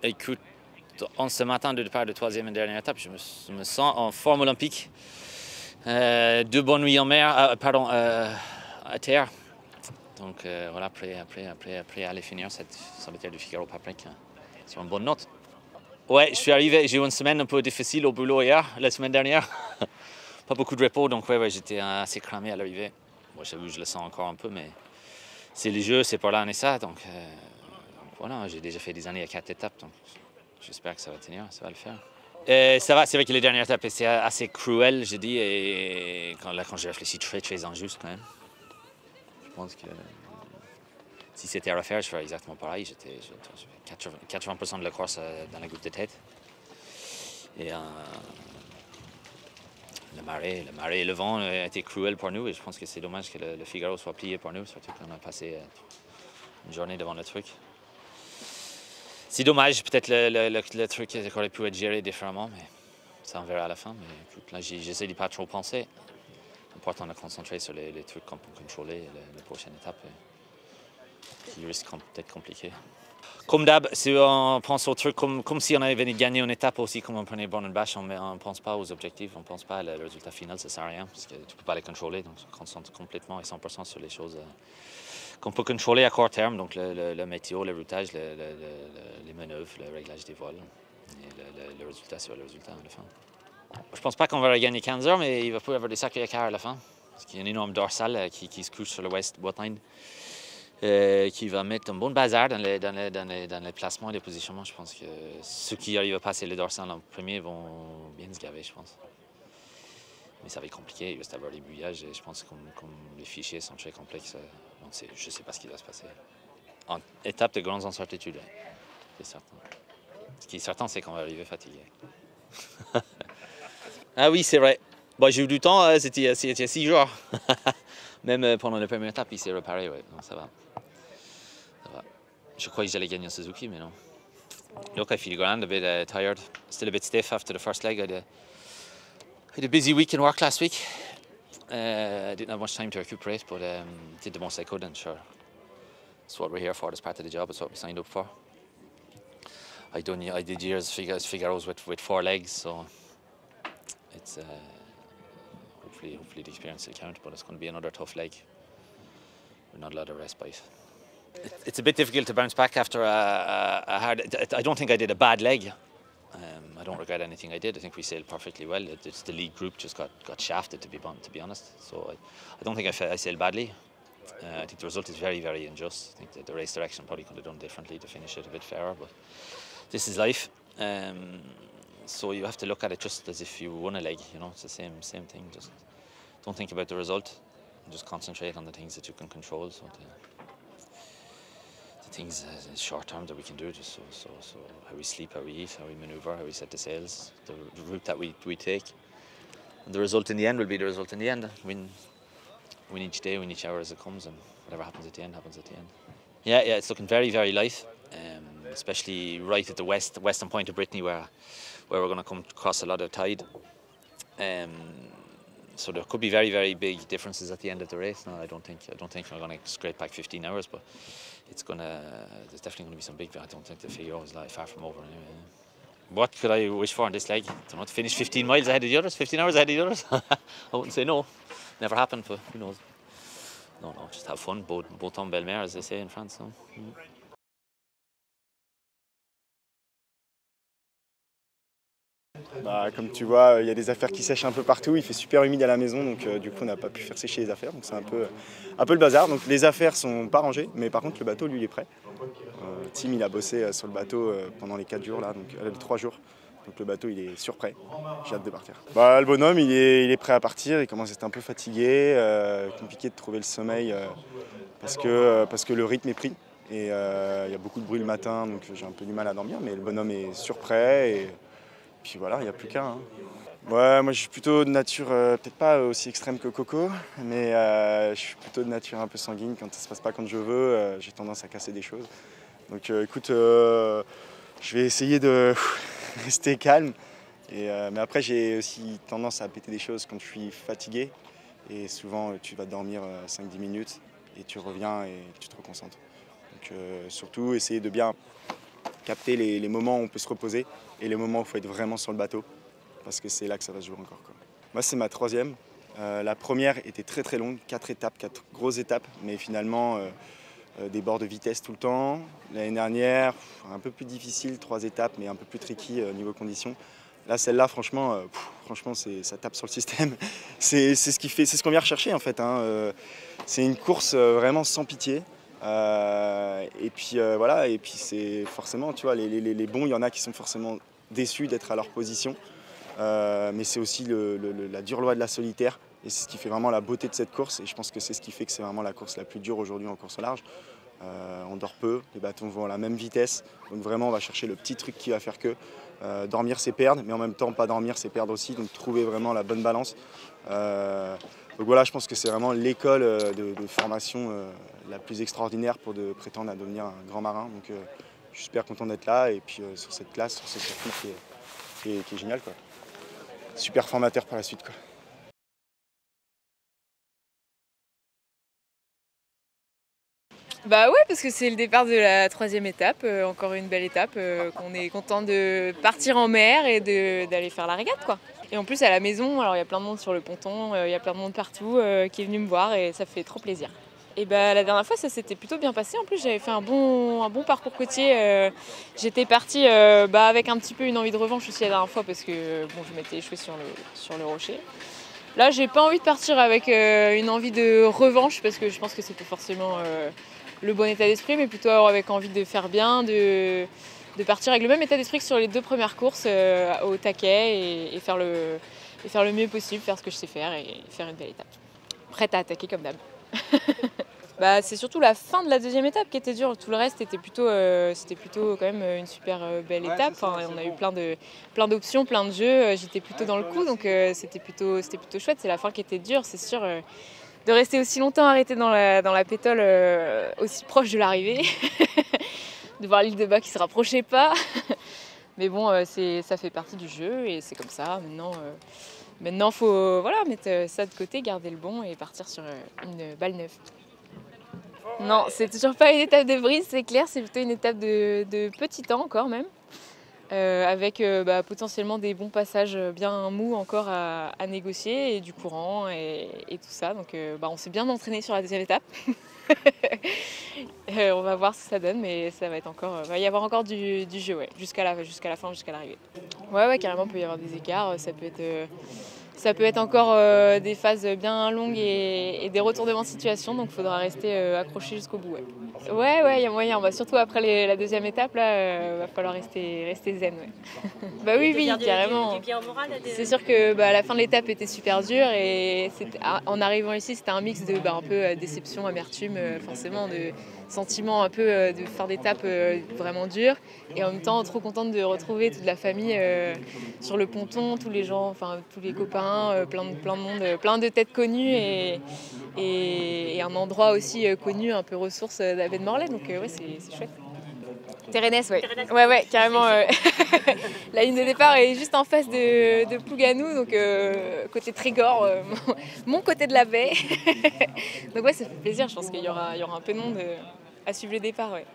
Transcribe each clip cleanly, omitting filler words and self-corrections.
Écoute, en ce matin de départ de troisième et dernière étape, je me sens en forme olympique. 2 bonnes nuits en mer, à terre. Donc voilà, après aller finir cette solitaire du Figaro Paprec sur une bonne note. Ouais, je suis arrivé, j'ai eu une semaine un peu difficile au boulot hier, la semaine dernière. Pas beaucoup de repos, donc ouais, j'étais assez cramé à l'arrivée. Bon, j'avoue, je le sens encore un peu, mais c'est les jeux, c'est pour là, et ça. Donc voilà, j'ai déjà fait des années à 4 étapes, donc j'espère que ça va tenir, ça va le faire. Ça va, c'est vrai que les dernières étapes, c'est assez cruel, je dis, et quand j'ai réfléchi, très injuste quand même. Je pense que si c'était à refaire, je ferais exactement pareil. J'ai fait 80% de la course dans la goutte de tête. Et le marais et le vent a été cruel pour nous, et je pense que c'est dommage que le Figaro soit plié pour nous, surtout qu'on a passé une journée devant le truc. C'est dommage, peut-être le truc aurait pu être géré différemment, mais ça on verra à la fin. Mais écoute, là, j'essaie de ne pas trop penser. Important de concentrer sur les trucs qu'on peut contrôler, les prochaines étapes, qui risquent d'être compliquées. Comme d'hab, si on pense au truc comme si on avait venu gagner une étape aussi, comme on prenait Born-and-Bash, on ne pense pas aux objectifs, on ne pense pas au résultat final, ça ne sert à rien, parce que tu ne peux pas les contrôler, donc on se concentre complètement et 100% sur les choses qu'on peut contrôler à court terme, donc le météo, le routage, les manœuvres, le réglage des vols, et le résultat sur le résultat à la fin. Je ne pense pas qu'on va gagner 15 heures, mais il va pas y avoir des sacrés écarts à la fin, parce qu'il y a une énorme dorsale qui se couche sur le West Watline. Qui va mettre un bon bazar dans les placements et les positionnements. Je pense que ceux qui arrivent à passer les dorsales en premier vont bien se gaver, je pense. Mais ça va être compliqué, il va y avoir des bouillages, et je pense que comme les fichiers sont très complexes, je ne sais pas ce qui va se passer. En étape de grandes incertitudes, c'est certain. Ce qui est certain, c'est qu'on va arriver fatigué. Ah oui, c'est vrai. Bon, j'ai eu du temps, c'était 6 jours. Même pendant la première étape, il s'est réparé, ouais. Donc ça va. Je croyais que j'allais gagner en Suzuki, mais non. Look, I feel grand, a bit tired, still a bit stiff after the first leg. I had a busy week in work last week. I didn't have much time to recuperate, but did the most I could, and sure, that's what we're here for. That's part of the job. It's what we signed up for. I did years Figaro's with 4 legs, so it's hopefully the experience will count. But it's going to be another tough leg. We're not allowed to respite. It's a bit difficult to bounce back after a hard. I don't think I did a bad leg. I don't regret anything I did. I think we sailed perfectly well. It's the lead group just got shafted, to be honest. So I don't think I sailed badly. I think the result is very unjust. I think that the race direction probably could have done differently to finish it a bit fairer, but this is life. So you have to look at it just as if you won a leg. You know, it's the same thing. Just don't think about the result. Just concentrate on the things that you can control. So the things short term that we can do, just so how we sleep, how we eat, how we maneuver, how we set the sails, the route that we take. And the result in the end will be the result in the end. Win each day, win each hour as it comes, and whatever happens at the end, happens at the end. Yeah, it's looking very light, especially right at the western point of Brittany, where we're going to come across a lot of tide. So there could be very big differences at the end of the race. No, I don't think we're going to scrape back 15 hours, but there's definitely going to be some big. I don't think the Figaro is far from over anyway. What could I wish for on this leg? I don't know, to finish 15 miles ahead of the others, 15 hours ahead of the others. I wouldn't say no. Never happened, but who knows? No, just have fun. Beau temps, belle mer, as they say in France. No? Bah, comme tu vois, il y a des affaires qui sèchent un peu partout, il fait super humide à la maison, donc du coup on n'a pas pu faire sécher les affaires, donc c'est un peu le bazar. Donc les affaires sont pas rangées, mais par contre le bateau lui il est prêt. Tim il a bossé sur le bateau pendant les 4 jours là, donc les 3 jours. Donc le bateau il est surprêt, j'ai hâte de partir. Bah, le bonhomme il est prêt à partir, il commence à être un peu fatigué, compliqué de trouver le sommeil parce que le rythme est pris. Et il y a beaucoup de bruit le matin, donc j'ai un peu du mal à dormir, mais le bonhomme est surprêt. Et puis voilà, il n'y a plus qu'un. Hein. Ouais, moi je suis plutôt de nature, peut-être pas aussi extrême que Coco, mais je suis plutôt de nature un peu sanguine. Quand ça se passe pas comme je veux, j'ai tendance à casser des choses. Donc écoute, je vais essayer de rester calme. Mais après j'ai aussi tendance à péter des choses quand je suis fatigué. Et souvent tu vas dormir 5-10 minutes et tu reviens et tu te reconcentres. Donc surtout essayer de bien capter les moments où on peut se reposer et les moments où il faut être vraiment sur le bateau, parce que c'est là que ça va se jouer encore, quoi. Moi, c'est ma troisième. La première était très très longue, 4 étapes, 4 grosses étapes, mais finalement des bords de vitesse tout le temps. L'année dernière, un peu plus difficile, 3 étapes, mais un peu plus tricky niveau conditions. Là, celle-là, franchement, ça tape sur le système. C'est ce qu'on vient rechercher en fait, hein. C'est une course vraiment sans pitié. Et puis voilà, et puis c'est forcément, tu vois, les bons, il y en a qui sont forcément déçus d'être à leur position. Mais c'est aussi la dure loi de la solitaire, et c'est ce qui fait vraiment la beauté de cette course, et je pense que c'est ce qui fait que c'est vraiment la course la plus dure aujourd'hui en course au large. On dort peu, les bateaux vont à la même vitesse, donc vraiment on va chercher le petit truc qui va faire que dormir c'est perdre, mais en même temps pas dormir c'est perdre aussi, donc trouver vraiment la bonne balance. Donc voilà, je pense que c'est vraiment l'école de formation la plus extraordinaire pour prétendre à devenir un grand marin, donc je suis super content d'être là, et puis sur cette classe, sur ce circuit qui est génial, quoi. Super formateur par la suite, quoi. Bah ouais, parce que c'est le départ de la troisième étape, encore une belle étape, qu'on est content de partir en mer et d'aller faire la régate, quoi. Et en plus à la maison, alors il y a plein de monde sur le ponton, il y a plein de monde partout qui est venu me voir et ça fait trop plaisir. Et bah la dernière fois ça s'était plutôt bien passé, en plus j'avais fait un bon parcours côtier, j'étais partie avec un petit peu une envie de revanche aussi la dernière fois parce que bon, je m'étais échouée sur le rocher. Là j'ai pas envie de partir avec une envie de revanche parce que je pense que c'était forcément le bon état d'esprit, mais plutôt avec envie de faire bien, de partir avec le même état d'esprit que sur les 2 premières courses au taquet et faire le mieux possible, faire ce que je sais faire et faire une belle étape. Prête à attaquer comme d'hab. Bah, c'est surtout la fin de la deuxième étape qui était dure. Tout le reste c'était plutôt quand même une super belle étape. Enfin, on a eu plein d'options, plein de jeux. J'étais plutôt dans le coup, donc c'était plutôt chouette. C'est la fin qui était dure, c'est sûr. De rester aussi longtemps arrêté dans la pétole aussi proche de l'arrivée, de voir l'île de bas qui se rapprochait pas. Mais bon, ça fait partie du jeu et c'est comme ça. Maintenant faut mettre ça de côté, garder le bon et partir sur une balle neuve. Non, c'est toujours pas une étape de brise, c'est clair, c'est plutôt une étape de petit temps encore même. Avec potentiellement des bons passages bien mous encore à négocier et du courant et tout ça. Donc on s'est bien entraîné sur la deuxième étape. On va voir ce que ça donne, mais ça va être encore, va y avoir encore du jeu, ouais, jusqu'à la fin, jusqu'à l'arrivée. Ouais, carrément, il peut y avoir des écarts. Ça peut être encore des phases bien longues et des retournements de situation, donc il faudra rester accroché jusqu'au bout. Ouais, il y a moyen. Surtout après la deuxième étape, là, va falloir rester zen. Ouais. Bah oui, carrément. Du bien au moral, c'est sûr que la fin de l'étape était super dure et en arrivant ici, c'était un mix de un peu déception, amertume, forcément, de sentiments un peu de fin d'étape vraiment dur et en même temps trop contente de retrouver toute la famille sur le ponton, tous les gens, enfin tous les copains, plein de monde, plein de têtes connues et un endroit aussi connu, un peu ressource d'Aven Morlaix, donc ouais, c'est chouette. Térénès, ouais. Ouais, carrément. La ligne de départ est juste en face de Plouganou, donc côté Trégor, mon côté de la baie. Donc ouais, ça fait plaisir, je pense qu'il y aura un peu de monde à suivre le départ, ouais.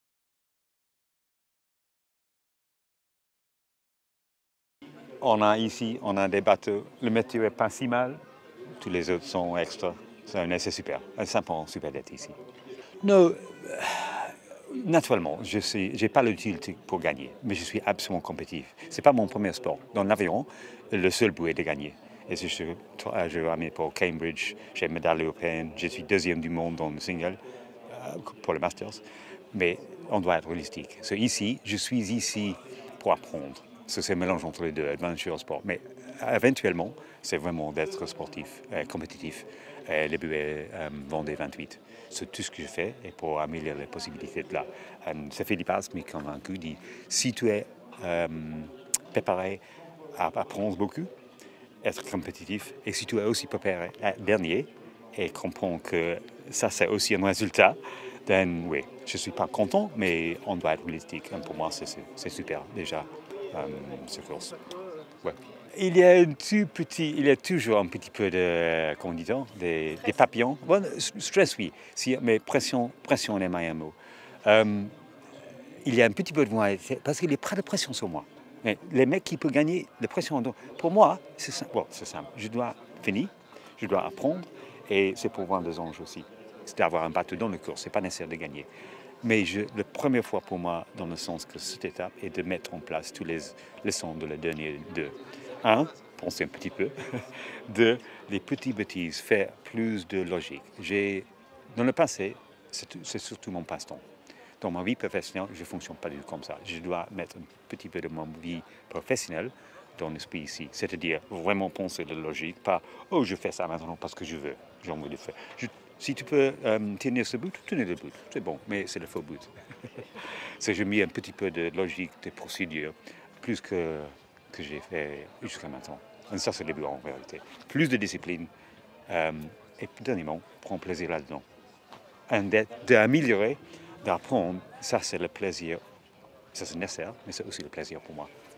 On a des bateaux, le météo est pas si mal, tous les autres sont extra, c'est super, c'est sympa, super d'être ici. Non, naturellement, je n'ai pas l'utilité pour gagner, mais je suis absolument compétitif. Ce n'est pas mon premier sport. Dans l'avion, le seul but est de gagner. Et si je ramène pour Cambridge, j'ai une médaille européenne, je suis deuxième du monde dans le single pour le Masters, mais on doit être holistique. Ici, je suis ici pour apprendre. C'est un mélange entre les deux, adventure et sport. Mais éventuellement, c'est vraiment d'être sportif, compétitif. Le but est Vendée 28. C'est tout ce que je fais et pour améliorer les possibilités de là. Ça fait des passes, mais comme un coup dit, si tu es préparé à apprendre beaucoup, être compétitif, et si tu es aussi préparé à dernier et comprends que ça c'est aussi un résultat, oui, je ne suis pas content, mais on doit être holistique. Et pour moi, c'est super déjà, cette course. Ouais. Il y a toujours un petit peu de, comment dit-on, des papillons. Bon, stress, oui, mais pression est le meilleur mot. il y a un petit peu de moi, parce qu'il n'y a pas de pression sur moi. Mais les mecs qui peuvent gagner, la pression, pour moi, c'est simple. Bon, c'est simple. Je dois finir, je dois apprendre, et c'est pour voir des anges aussi. C'est d'avoir un bateau dans le cours, c'est pas nécessaire de gagner. Mais la première fois pour moi, dans le sens que cette étape est de mettre en place toutes les leçons de la dernière deux. Un, penser un petit peu. Deux, les petites bêtises, faire plus de logique. Dans le passé, c'est surtout mon passe-temps. Dans ma vie professionnelle, je ne fonctionne pas du tout comme ça. Je dois mettre un petit peu de ma vie professionnelle dans l'esprit ici. C'est-à-dire vraiment penser de logique, pas « oh, je fais ça maintenant parce que je veux, j'ai envie de le faire ». Si tu peux tenir ce bout, tenez le bout. C'est bon, mais c'est le faux bout. J'ai mis un petit peu de logique, de procédure, plus que j'ai fait jusqu'à maintenant. Et ça, c'est le but en réalité. Plus de discipline et dernièrement, prendre plaisir là-dedans. D'améliorer, d'apprendre, ça c'est le plaisir. Ça c'est nécessaire, mais c'est aussi le plaisir pour moi.